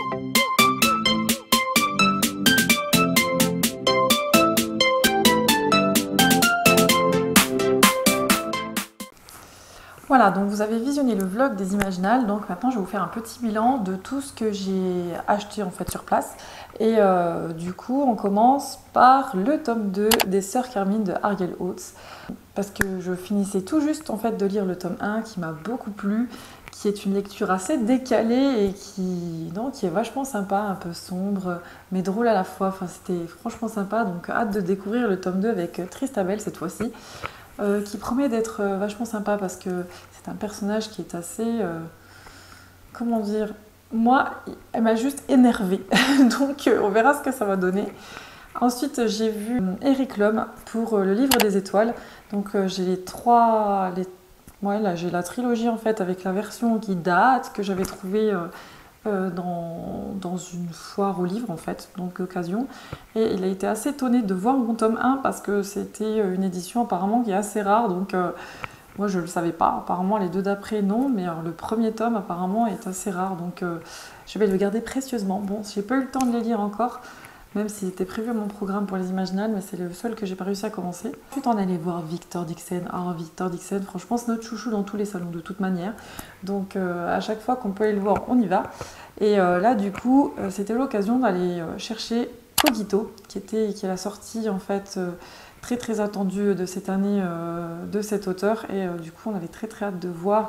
Voilà, donc vous avez visionné le vlog des Imaginales, donc maintenant je vais vous faire un petit bilan de tout ce que j'ai acheté en fait sur place. Et du coup, on commence par le tome 2 des Sœurs Carmine de Ariel Oates, parce que je finissais tout juste en fait de lire le tome 1 qui m'a beaucoup plu, qui est une lecture assez décalée et qui est vachement sympa, un peu sombre, mais drôle à la fois. Enfin, c'était franchement sympa, donc hâte de découvrir le tome 2 avec Tristabel cette fois-ci. Qui promet d'être vachement sympa parce que c'est un personnage qui est assez... comment dire? Moi, elle m'a juste énervée. Donc on verra ce que ça va donner. Ensuite, j'ai vu Eric Lhomme pour le livre des étoiles. Donc j'ai ouais, là, j'ai la trilogie en fait avec la version qui date, que j'avais trouvée... dans une foire aux livres en fait, donc occasion, et il a été assez étonné de voir mon tome 1 parce que c'était une édition apparemment qui est assez rare, donc moi je le savais pas, apparemment les deux d'après non, mais alors, le premier tome apparemment est assez rare, donc je vais le garder précieusement. Bon, j'ai pas eu le temps de les lire encore, même s'il était prévu à mon programme pour les Imaginales, mais c'est le seul que j'ai pas réussi à commencer. Ensuite, on allait voir Victor Dixon. Alors, Victor Dixon, franchement, c'est notre chouchou dans tous les salons de toute manière. Donc, à chaque fois qu'on peut aller le voir, on y va. Et là, du coup, c'était l'occasion d'aller chercher Cogito, qui est la sortie, en fait, très très attendue de cette année de cet auteur. Et du coup, on avait très très hâte de voir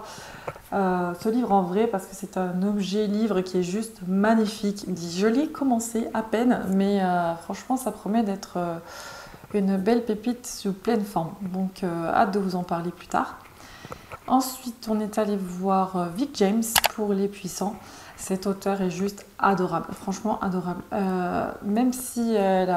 ce livre en vrai parce que c'est un objet livre qui est juste magnifique. Je l'ai commencé à peine, mais franchement ça promet d'être une belle pépite sous pleine forme. Donc hâte de vous en parler plus tard. Ensuite on est allé voir Vic James pour Les Puissants. Cet auteur est juste adorable, franchement adorable. Même si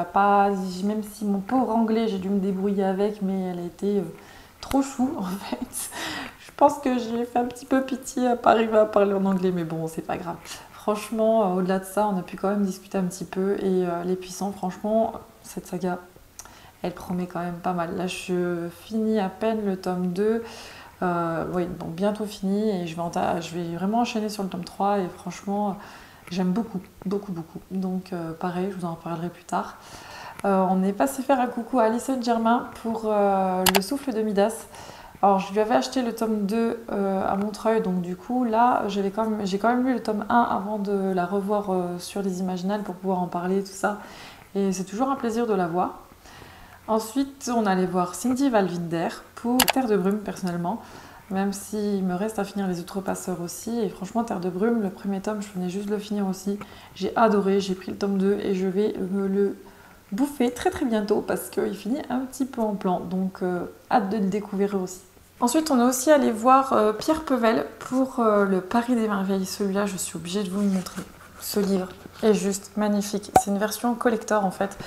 même si mon pauvre anglais j'ai dû me débrouiller avec, mais elle a été trop chou en fait. Je pense que j'ai fait un petit peu pitié à pas arriver à parler en anglais, mais bon, c'est pas grave. Franchement, au-delà de ça, on a pu quand même discuter un petit peu. Et Les Puissants, franchement, cette saga, elle promet quand même pas mal. Là, je finis à peine le tome 2. Oui, bon, bientôt fini. Et je vais vraiment enchaîner sur le tome 3. Et franchement, j'aime beaucoup, beaucoup, beaucoup. Donc, pareil, je vous en reparlerai plus tard. On est passé faire un coucou à Alison Germain pour Le Souffle de Midas. Alors, je lui avais acheté le tome 2 à Montreuil, donc du coup, là, j'ai quand même lu le tome 1 avant de la revoir sur les Imaginales pour pouvoir en parler, tout ça. Et c'est toujours un plaisir de la voir. Ensuite, on allait voir Cindy Valvinder pour Terre de Brume, personnellement, même s'il me reste à finir Les Outrepasseurs aussi. Et franchement, Terre de Brume, le premier tome, je venais juste de le finir aussi. J'ai adoré, j'ai pris le tome 2 et je vais me le bouffer très très bientôt parce qu'il finit un petit peu en plan. Donc, hâte de le découvrir aussi. Ensuite, on est aussi allé voir Pierre Pevel pour le Paris des Merveilles. Celui-là, je suis obligée de vous le montrer. Ce livre est juste magnifique. C'est une version collector en fait,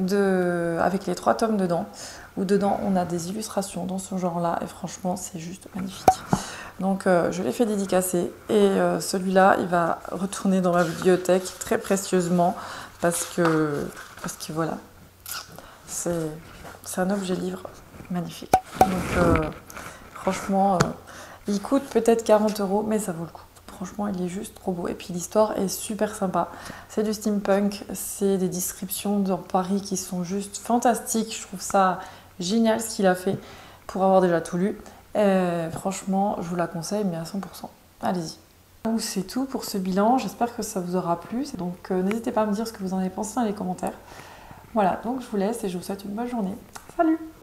avec les 3 tomes dedans, où dedans on a des illustrations dans ce genre-là. Et franchement, c'est juste magnifique. Donc, je l'ai fait dédicacer. Et celui-là, il va retourner dans ma bibliothèque très précieusement parce que voilà, c'est un objet livre magnifique. Donc, franchement, il coûte peut-être 40 €, mais ça vaut le coup. Franchement, il est juste trop beau. Et puis l'histoire est super sympa. C'est du steampunk, c'est des descriptions dans Paris qui sont juste fantastiques. Je trouve ça génial ce qu'il a fait pour avoir déjà tout lu. Franchement, je vous la conseille, mais à 100%. Allez-y. Donc c'est tout pour ce bilan. J'espère que ça vous aura plu. Donc n'hésitez pas à me dire ce que vous en avez pensé dans les commentaires. Voilà, donc je vous laisse et je vous souhaite une bonne journée. Salut!